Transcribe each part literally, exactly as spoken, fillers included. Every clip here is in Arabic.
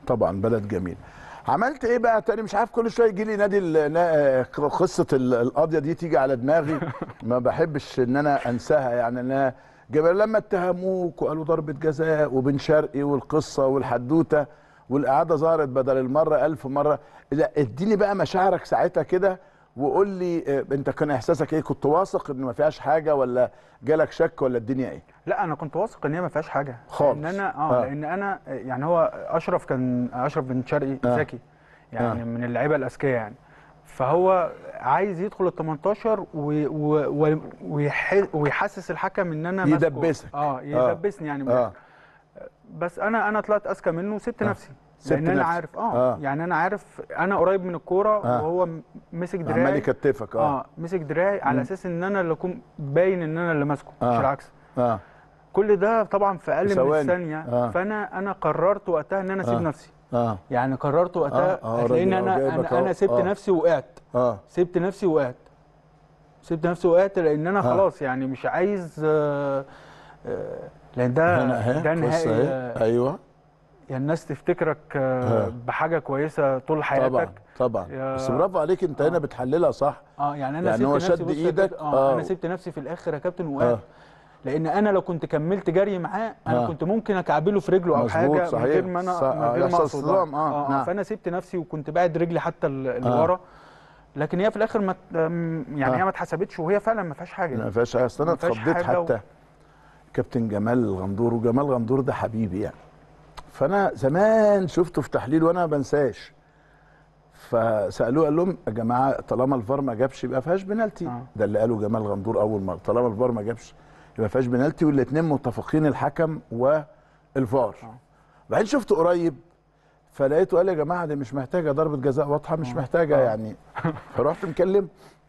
طبعا بلد جميل. عملت ايه بقى تاني؟ مش عارف، كل شويه يجي لي نادي ال- قصه ال- القاضيه دي تيجي على دماغي، ما بحبش ان انا انساها يعني. انا جبل لما اتهموك وقالوا ضربه جزاء وبن شرقي والقصه والحدوته والاعاده ظهرت بدل المره ألف مره. لا اديني بقى مشاعرك ساعتها كده وقول لي آه، انت كان احساسك ايه؟ كنت واثق ان ما فيهاش حاجه ولا جالك شك ولا الدنيا ايه؟ لا انا كنت واثق ان هي ما فيهاش حاجه خالص. لان انا اه, آه. لان انا يعني هو اشرف كان اشرف بن شرقي آه. ذكي يعني آه. من اللعيبه الاذكياء يعني. فهو عايز يدخل ال تمنتاشر و- و- و- ويح- ويحسس الحكم ان انا ماسكه. يدبسك. اه آه. يدبسني يعني من اه الآخر. بس انا انا طلعت اذكى منه وسبت آه. نفسي. سبت لان انا نفسك. عارف اه, آه. يعني انا عارف انا قريب من الكوره آه. وهو م- مسك عمال دراعي. يكتفك. اه اه مسك دراعي على مم. اساس ان انا اللي اكون باين ان انا اللي ماسكه مش آه. العكس. اه كل ده طبعا في اقل من ثواني. الثانيه. آه. فانا انا قررت وقتها ان انا اسيب آه. نفسي. اه يعني قررت وقتها اه اه هتلاقيني راجل، آه، انا جايبك انا أهو. انا سبت آه. نفسي وقعت. اه سبت نفسي وقعت. سبت نفسي وقعت لان انا آه. خلاص يعني مش عايز آه، آه، لان ده هنا اهي ده قصه نهائي. اهي. آه، ايوه يعني الناس تفتكرك آه، آه. بحاجه كويسه طول حياتك. طبعا طبعا. يا- بس برافو عليك، انت هنا اه بتحللها صح. اه يعني انا يعني سبت هو نفسي. شد بص يا ايدك. كابتن، اه اه انا سبت نفسي في الاخر يا كابتن وقعت. اه لان انا لو كنت كملت جري معاه انا اه كنت ممكن اكعبله في رجله او مظبوط حاجه من غير صحيح. ما صح. انا من آه. غير ما يحصل اقصد. اه اصطدام. اه اه آه، نعم. فانا سبت نفسي وكنت بعد رجلي حتى ال- اللي اه ورا. لكن هي في الاخر ما ت- أم، يعني اه هي ما اتحسبتش وهي فعلا ما فيهاش حاجه. ما فيهاش حاجه. اصل انا ما فيهاش اتخضيت حاجه و... حتى. كابتن جمال غندور، وجمال غندور ده حبيبي يعني. فانا زمان شفته في تحليل وانا ما بنساش. فسالوه قال لهم يا جماعه طالما الفار ما جابش يبقى ما فيهاش بنالتي. آه. ده اللي قاله جمال غندور اول مره، طالما الفار ما جابش يبقى ما فيهاش بنالتي، والاثنين متفقين الحكم والفار. آه. بعدين شفته قريب فلقيته قال يا جماعه دي مش محتاجه ضربه جزاء واضحه، مش آه. محتاجه آه. يعني. فرحت مكلم،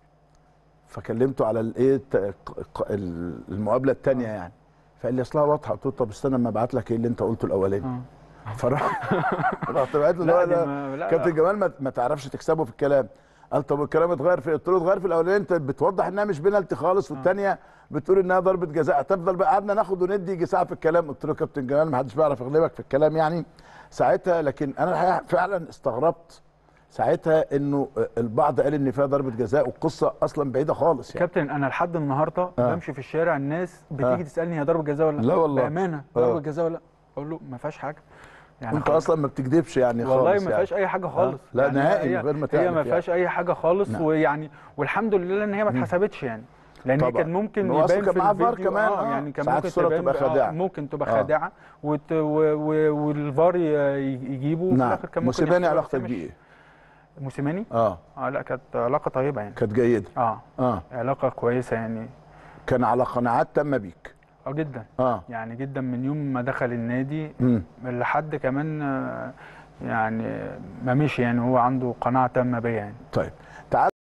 فكلمته على الايه المقابله الثانيه يعني. فقال لي اصلها واضحه. قلت له طب استنى اما ابعت لك ايه اللي انت قلته الاولاني. آه. فراح رحت بعت له لا ده دي ده ما- لا، كابتن لا. جمال ما, ما تعرفش تكسبه في الكلام. قال طب الكلام اتغير في، قلت له اتغير في الاولاني، انت بتوضح انها مش بينالتي خالص، والثانيه بتقول انها ضربه جزاء. هتفضل بقى قعدنا ناخد وندي يجي ساعه في الكلام. قلت له كابتن جمال ما حدش بيعرف يغلبك في الكلام يعني ساعتها. لكن انا الحقيقه فعلا استغربت ساعتها انه البعض قال ان فيها ضربه جزاء والقصه اصلا بعيده خالص يعني. كابتن انا لحد النهارده آه. بمشي في الشارع الناس بتيجي آه. تسالني هي ضربه جزاء ولا لا والله. بامانه آه. ضربه جزاء ولا لا؟ اقول له ما فيهاش حاجه. يعني انت خلاص. اصلا ما بتكذبش يعني خالص. والله ما يعني. فيهاش اي حاجه خالص. لا يعني نهائي هي من غير ما هي تعرف ما فيهاش اي حاجه خالص. نعم. ويعني والحمد لله ان هي ما اتحسبتش يعني. لان هي طبعا. كان ممكن هو أصلاً يبان كان في معاه فار الفيديو كمان. اه آه. يعني كان ساعات ممكن الصورة تبان تبقى ب- خادعة. آه ممكن تبقى آه. خادعه وت... و... و... والفار ي- يجيبه وفي نعم. الاخر كان ممكن موسيماني يحسبها، علاقتك بس مش- بيه ايه؟ موسيماني؟ اه اه لا كانت علاقه طيبه يعني. كانت جيده. اه اه علاقه كويسه يعني. كان على قناعات تامه بيك. اه جدا. اه يعني جدا من يوم ما دخل النادي امم لحد كمان آه، يعني ما مشي يعني هو عنده قناعه تامه بيا يعني. طيب تعال